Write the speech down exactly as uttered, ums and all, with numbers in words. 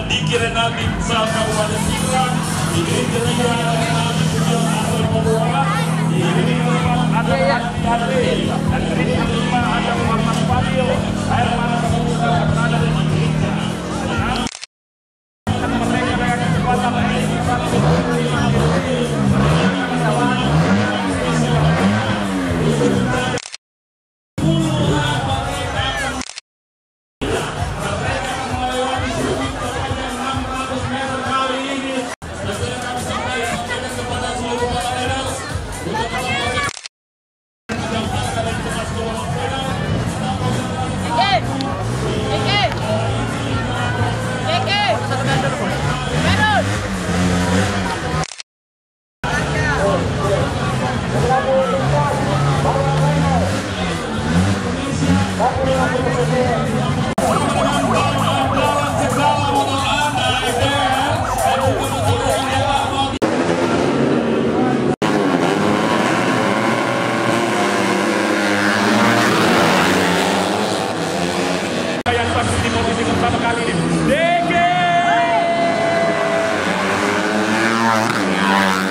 Diki Renaldi Pusat Kabupaten Pindrang, ini ketiga Renaldi Pusat Asal Papua, ini keempat ada Hati, dan ini kelima ada Muhammad Fadil, air mana kemudian berada di Indonesia. Dan mereka dengan kecepatan ini satu pertama kali ini. D K